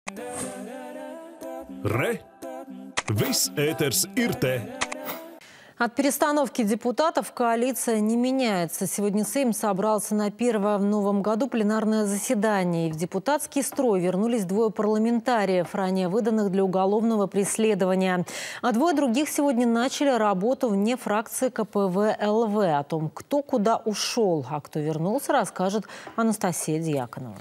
Re! Viss ēters ir te! От перестановки депутатов коалиция не меняется. Сегодня Сейм собрался на первое в новом году пленарное заседание. И в депутатский строй вернулись двое парламентариев, ранее выданных для уголовного преследования. А двое других сегодня начали работу вне фракции КПВЛВ. О том, кто куда ушел, а кто вернулся, расскажет Анастасия Дьяконова.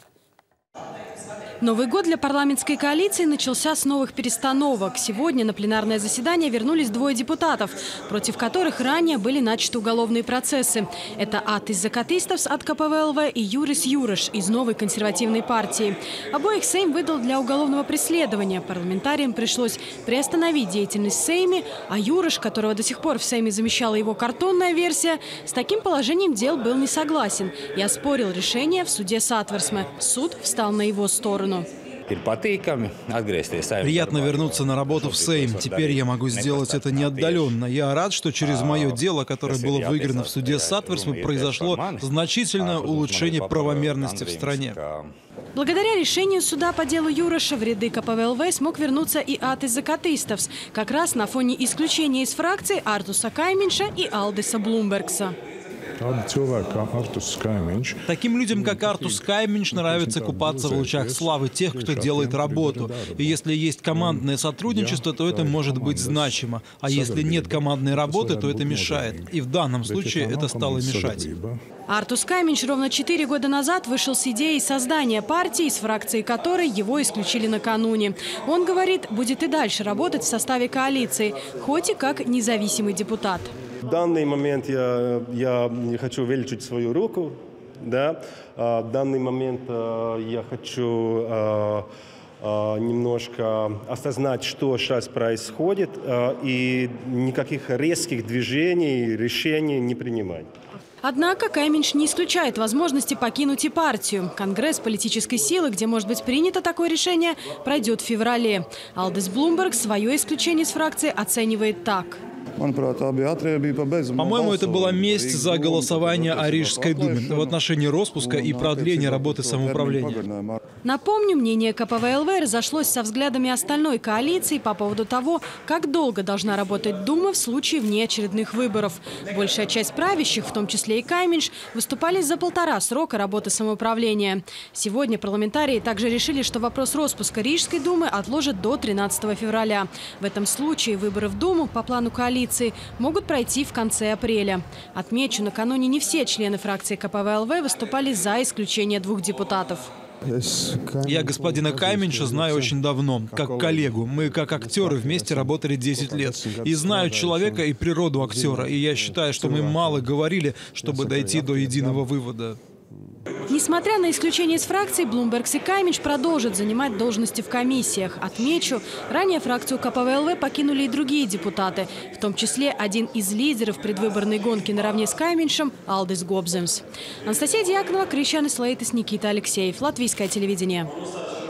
Новый год для парламентской коалиции начался с новых перестановок. Сегодня на пленарное заседание вернулись двое депутатов, против которых ранее были начаты уголовные процессы. Это Атис Закатистовс от КПВЛВ и Юрис Юраш из Новой консервативной партии. Обоих Сейм выдал для уголовного преследования. Парламентариям пришлось приостановить деятельность в Сейме, а Юраш, которого до сих пор в Сейме замещала его картонная версия, с таким положением дел был не согласен и оспорил решение в суде Сатверсме. Суд встал на его сторону. Приятно вернуться на работу в Сейм. Теперь я могу сделать это не отдаленно. Я рад, что через мое дело, которое было выиграно в суде Сатверсме, произошло значительное улучшение правомерности в стране. Благодаря решению суда по делу Юраша в ряды КПВЛВ смог вернуться и Атис Закатистовс, как раз на фоне исключения из фракции Артуса Кайминша и Алдиса Блумбергса. Таким людям, как Артус Кайминш, нравится купаться в лучах славы тех, кто делает работу. И если есть командное сотрудничество, то это может быть значимо. А если нет командной работы, то это мешает. И в данном случае это стало мешать. Артус Кайминш ровно 4 года назад вышел с идеей создания партии, из фракции которой его исключили накануне. Он говорит, будет и дальше работать в составе коалиции, хоть и как независимый депутат. В данный момент я хочу увеличить свою руку. Да? В данный момент я хочу немножко осознать, что сейчас происходит, и никаких резких движений, решений не принимать. Однако Кайминш не исключает возможности покинуть и партию. Конгресс политической силы, где может быть принято такое решение, пройдет в феврале. Алдис Блумберг свое исключение из фракции оценивает так. По-моему, это была месть за голосование о Рижской думе в отношении распуска и продления работы самоуправления. Напомню, мнение КПВЛВ разошлось со взглядами остальной коалиции по поводу того, как долго должна работать Дума в случае внеочередных выборов. Большая часть правящих, в том числе и Кайминш, выступали за 1,5 срока работы самоуправления. Сегодня парламентарии также решили, что вопрос распуска Рижской думы отложат до 13 февраля. В этом случае выборы в Думу по плану коалиции могут пройти в конце апреля. Отмечу, накануне не все члены фракции КПВЛВ выступали за исключение 2 депутатов. Я господина Кайминша знаю очень давно, как коллегу. Мы, как актеры, вместе работали 10 лет. И знаю человека и природу актера. И я считаю, что мы мало говорили, чтобы дойти до единого вывода. Несмотря на исключение из фракции, Блумбергс и Кайминш продолжат занимать должности в комиссиях. Отмечу, ранее фракцию КПВЛВ покинули и другие депутаты, в том числе один из лидеров предвыборной гонки наравне с Кайминшем – Алдис Гобземс. Анастасия Дьяконова, Кришьян Ислаитис, Никита Алексеев. Латвийское телевидение.